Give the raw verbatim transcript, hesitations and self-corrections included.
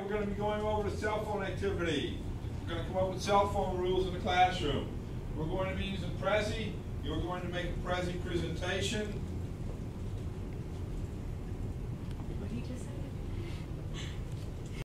we're going to be going over the cell phone activity. We're going to come up with cell phone rules in the classroom. We're going to be using Prezi. You're going to make a Prezi presentation.